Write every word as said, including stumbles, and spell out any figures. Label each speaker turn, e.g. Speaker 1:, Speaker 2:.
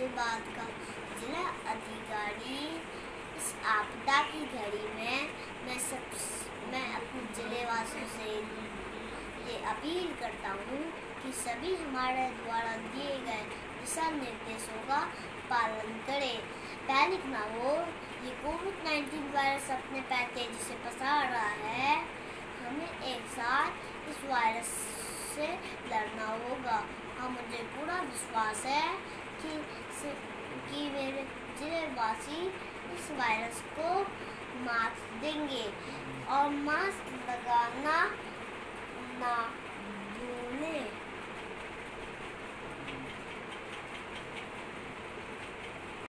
Speaker 1: से बात का जिला अधिकारी। इस आपदा की घड़ी में मैं सब मैं अपने जिले वासियों से ये अपील करता हूँ कि सभी हमारे द्वारा दिए गए दिशा निर्देशों का पालन करें। पैनिक ना हो, ये कोविड नाइन्टीन वायरस अपने पैर तेजी से पसार रहा है। हमें एक साथ इस वायरस से लड़ना होगा और मुझे पूरा विश्वास है कि कि मेरे जिलेवासी इस वायरस को मात देंगे और मास्क लगाना ना भूलें।